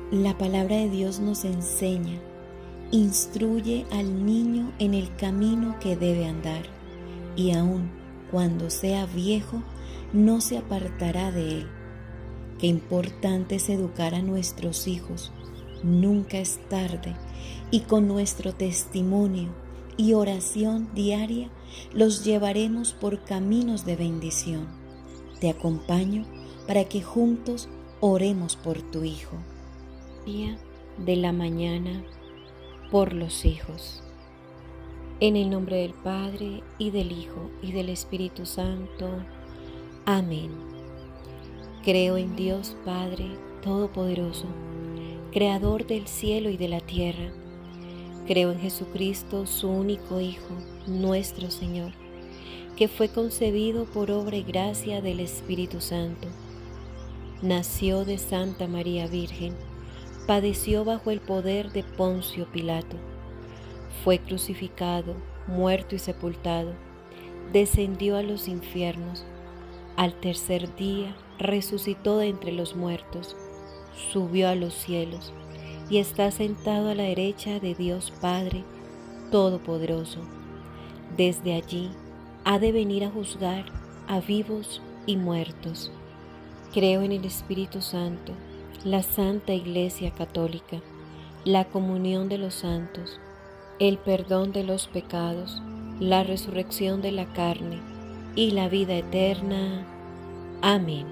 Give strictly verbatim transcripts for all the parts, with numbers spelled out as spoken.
La palabra de Dios nos enseña: instruye al niño en el camino que debe andar, y aun cuando sea viejo, no se apartará de él. Qué importante es educar a nuestros hijos. Nunca es tarde, y con nuestro testimonio y oración diaria los llevaremos por caminos de bendición. Te acompaño para que juntos oremos por tu hijo. Día de la mañana por los hijos. En el nombre del Padre, y del Hijo, y del Espíritu Santo. Amén. Creo en Dios Padre Todopoderoso, Creador del cielo y de la tierra. Creo en Jesucristo, su único Hijo, nuestro Señor, que fue concebido por obra y gracia del Espíritu Santo. Nació de Santa María Virgen, padeció bajo el poder de Poncio Pilato, fue crucificado, muerto y sepultado, descendió a los infiernos, al tercer día resucitó de entre los muertos, subió a los cielos y está sentado a la derecha de Dios Padre Todopoderoso. Desde allí ha de venir a juzgar a vivos y muertos. Creo en el Espíritu Santo, la Santa Iglesia Católica, la comunión de los santos, el perdón de los pecados, la resurrección de la carne y la vida eterna. Amén.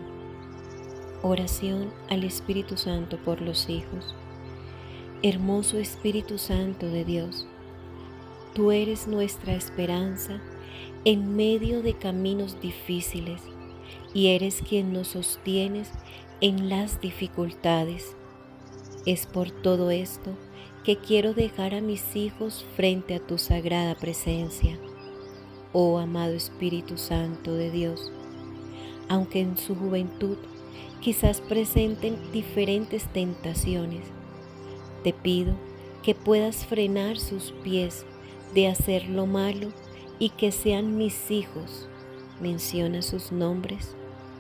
Oración al Espíritu Santo por los hijos. Hermoso Espíritu Santo de Dios, tú eres nuestra esperanza en medio de caminos difíciles y eres quien nos sostienes en las dificultades. Es por todo esto que quiero dejar a mis hijos frente a tu sagrada presencia. Oh amado Espíritu Santo de Dios, aunque en su juventud quizás presenten diferentes tentaciones, te pido que puedas frenar sus pies de hacer lo malo y que sean mis hijos. Menciona sus nombres.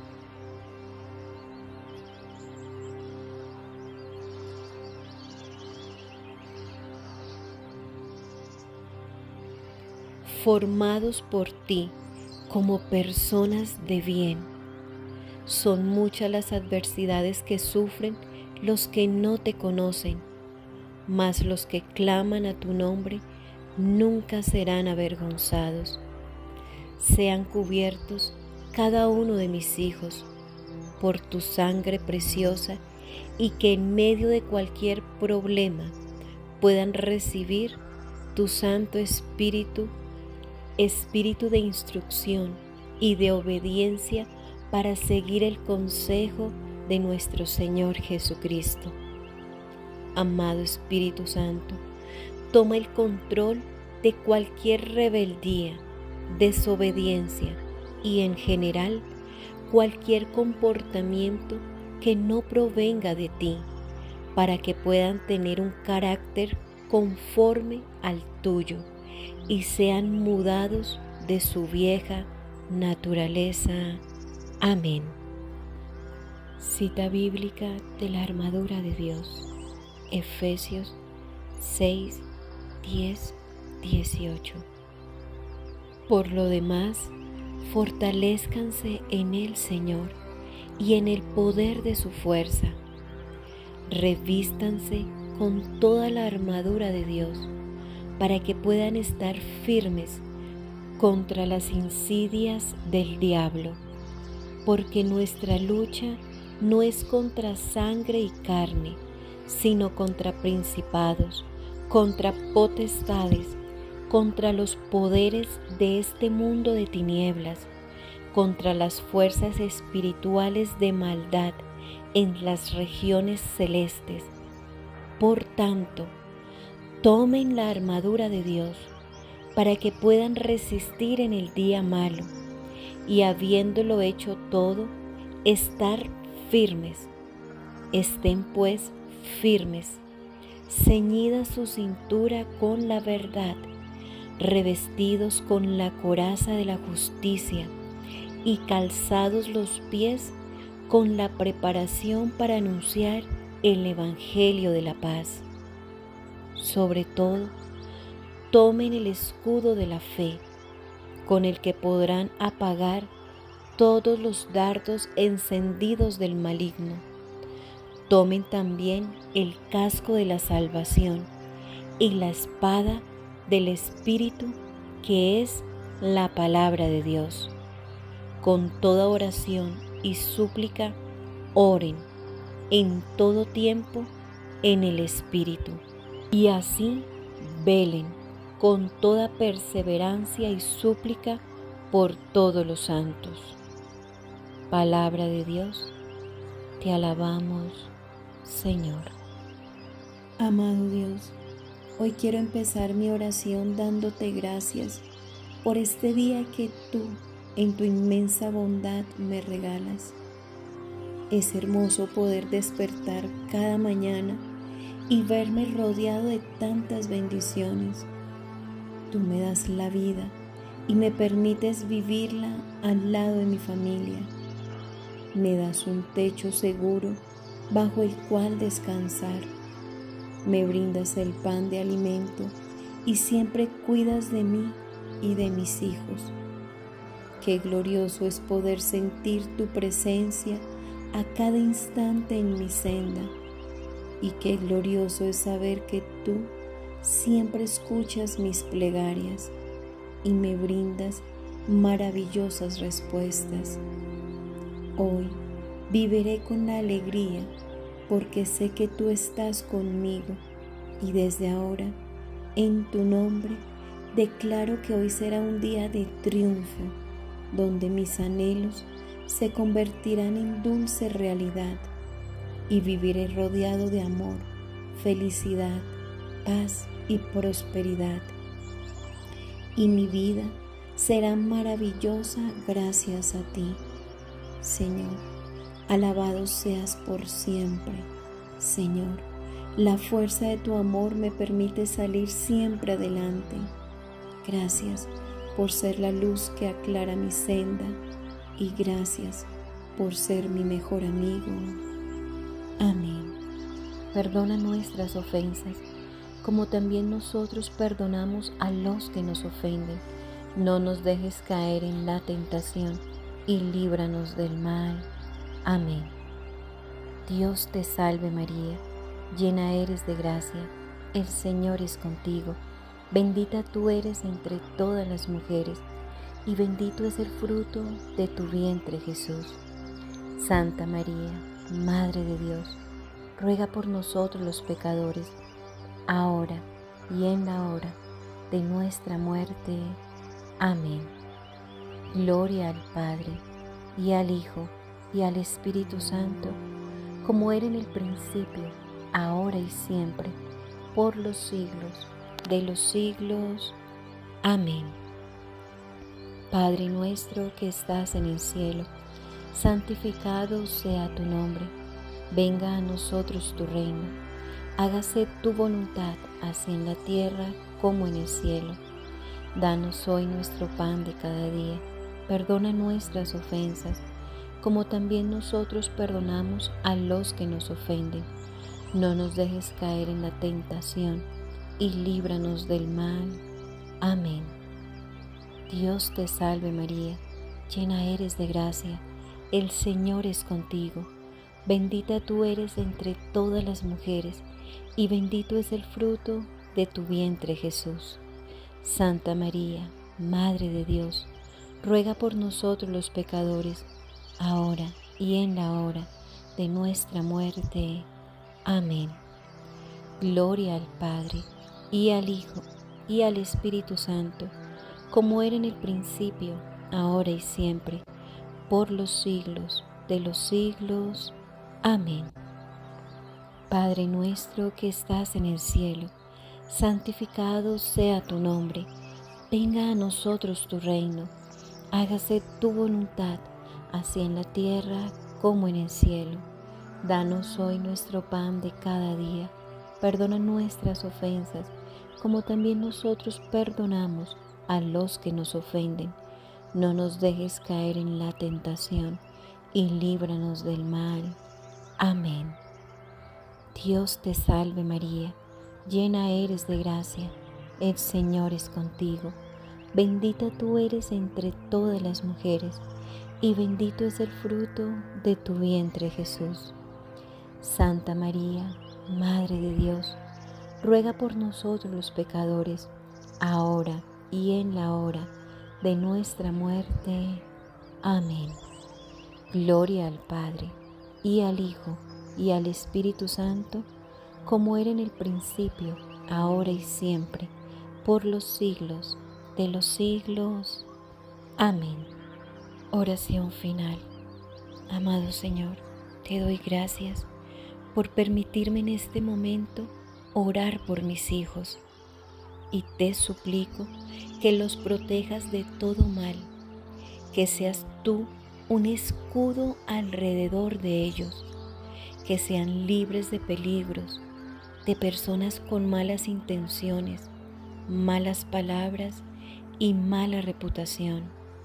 Formados por ti como personas de bien. Son muchas las adversidades que sufren los que no te conocen, mas los que claman a tu nombre nunca serán avergonzados. Sean cubiertos cada uno de mis hijos por tu sangre preciosa y que en medio de cualquier problema puedan recibir tu Santo Espíritu, Espíritu de instrucción y de obediencia para seguir el consejo de nuestro Señor Jesucristo. Amado Espíritu Santo, toma el control de cualquier rebeldía, desobediencia y en general cualquier comportamiento que no provenga de ti, para que puedan tener un carácter conforme al tuyo y sean mudados de su vieja naturaleza. Amén. Cita bíblica de la armadura de Dios. Efesios seis, diez, dieciocho. Por lo demás, fortalézcanse en el Señor y en el poder de su fuerza. Revístanse con toda la armadura de Dios para que puedan estar firmes contra las insidias del diablo, porque nuestra lucha no es contra sangre y carne, sino contra principados, contra potestades, contra los poderes de este mundo de tinieblas, contra las fuerzas espirituales de maldad en las regiones celestes. Por tanto, tomen la armadura de Dios para que puedan resistir en el día malo y, habiéndolo hecho todo, estar firmes. Estén pues firmes, ceñida su cintura con la verdad, revestidos con la coraza de la justicia y calzados los pies con la preparación para anunciar el Evangelio de la paz. Sobre todo, tomen el escudo de la fe, con el que podrán apagar todos los dardos encendidos del maligno. Tomen también el casco de la salvación y la espada del Espíritu, que es la palabra de Dios. Con toda oración y súplica, oren en todo tiempo en el Espíritu, y así velen con toda perseverancia y súplica por todos los santos. Palabra de Dios, te alabamos, Señor. Amado Dios, hoy quiero empezar mi oración dándote gracias por este día que tú, en tu inmensa bondad, me regalas. Es hermoso poder despertar cada mañana y verme rodeado de tantas bendiciones. Tú me das la vida y me permites vivirla al lado de mi familia. Me das un techo seguro bajo el cual descansar. Me brindas el pan de alimento y siempre cuidas de mí y de mis hijos. Qué glorioso es poder sentir tu presencia a cada instante en mi senda, y qué glorioso es saber que tú siempre escuchas mis plegarias y me brindas maravillosas respuestas. Hoy viviré con la alegría porque sé que tú estás conmigo, y desde ahora, en tu nombre, declaro que hoy será un día de triunfo, donde mis anhelos se convertirán en dulce realidad y viviré rodeado de amor, felicidad, paz y prosperidad. Y mi vida será maravillosa gracias a ti. Señor, alabado seas por siempre. Señor, la fuerza de tu amor me permite salir siempre adelante. Gracias por ser la luz que aclara mi senda, y gracias por ser mi mejor amigo. Amén. Perdona nuestras ofensas, como también nosotros perdonamos a los que nos ofenden. No nos dejes caer en la tentación, y líbranos del mal. Amén. Dios te salve María, llena eres de gracia, el Señor es contigo. Bendita tú eres entre todas las mujeres, y bendito es el fruto de tu vientre, Jesús. Santa María, Madre de Dios, ruega por nosotros los pecadores, ahora y en la hora de nuestra muerte. Amén. Gloria al Padre, y al Hijo, y al Espíritu Santo, como era en el principio, ahora y siempre, por los siglos de los siglos. Amén. Padre nuestro que estás en el cielo, santificado sea tu nombre. Venga a nosotros tu reino. Hágase tu voluntad, así en la tierra como en el cielo. Danos hoy nuestro pan de cada día. Perdona nuestras ofensas, como también nosotros perdonamos a los que nos ofenden. No nos dejes caer en la tentación, y líbranos del mal. Amén. Dios te salve María, llena eres de gracia, el Señor es contigo. Bendita tú eres entre todas las mujeres, y bendito es el fruto de tu vientre, Jesús. Santa María, Madre de Dios, ruega por nosotros los pecadores, ahora y en la hora de nuestra muerte. Amén. Gloria al Padre, y al Hijo, y al Espíritu Santo, como era en el principio, ahora y siempre, por los siglos de los siglos. Amén. Padre nuestro que estás en el cielo, santificado sea tu nombre. Venga a nosotros tu reino. Hágase tu voluntad, así en la tierra como en el cielo. Danos hoy nuestro pan de cada día. Perdona nuestras ofensas, como también nosotros perdonamos a los que nos ofenden. No nos dejes caer en la tentación, y líbranos del mal. Amén. Dios te salve María, llena eres de gracia, el Señor es contigo. Bendita tú eres entre todas las mujeres, y bendito es el fruto de tu vientre Jesús. Santa María, Madre de Dios, ruega por nosotros los pecadores, ahora y en la hora de nuestra muerte. Amén. Gloria al Padre, y al Hijo, y al Espíritu Santo, como era en el principio, ahora y siempre, por los siglos de los siglos. Amén. Oración final. Amado Señor, te doy gracias por permitirme en este momento orar por mis hijos, y te suplico que los protejas de todo mal, que seas tú un escudo alrededor de ellos, que sean libres de peligros, de personas con malas intenciones, malas palabras y mala reputación.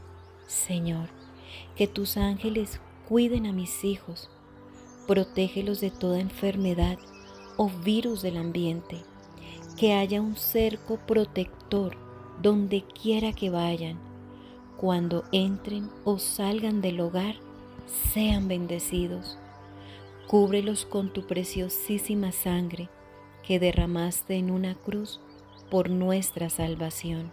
Señor, que tus ángeles cuiden a mis hijos, protégelos de toda enfermedad o virus del ambiente, que haya un cerco protector donde quiera que vayan. Cuando entren o salgan del hogar, sean bendecidos. Cúbrelos con tu preciosísima sangre que derramaste en una cruz por nuestra salvación.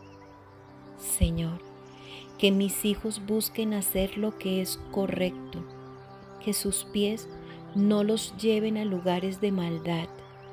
Señor, que mis hijos busquen hacer lo que es correcto, que sus pies no los lleven a lugares de maldad.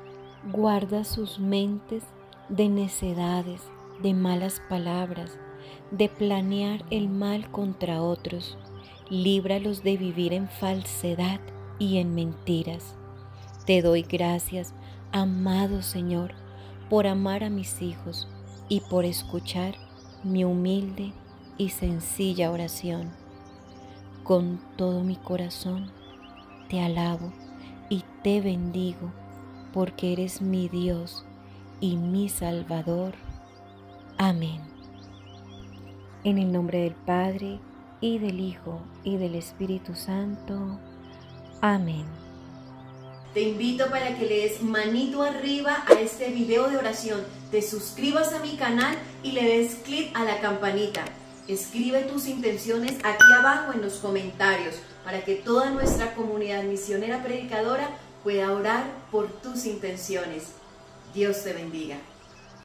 Guarda sus mentes de necedades, de malas palabras, de planear el mal contra otros. Líbralos de vivir en falsedad y en mentiras. Te doy gracias, amado Señor, por amar a mis hijos y por escuchar mi humilde y sencilla oración. Con todo mi corazón te alabo y te bendigo, porque eres mi Dios y mi Salvador. Amén. En el nombre del Padre, y del Hijo, y del Espíritu Santo. Amén. Te invito para que le des manito arriba a este video de oración, te suscribas a mi canal y le des clic a la campanita. Escribe tus intenciones aquí abajo en los comentarios para que toda nuestra comunidad misionera predicadora pueda orar por tus intenciones. Dios te bendiga.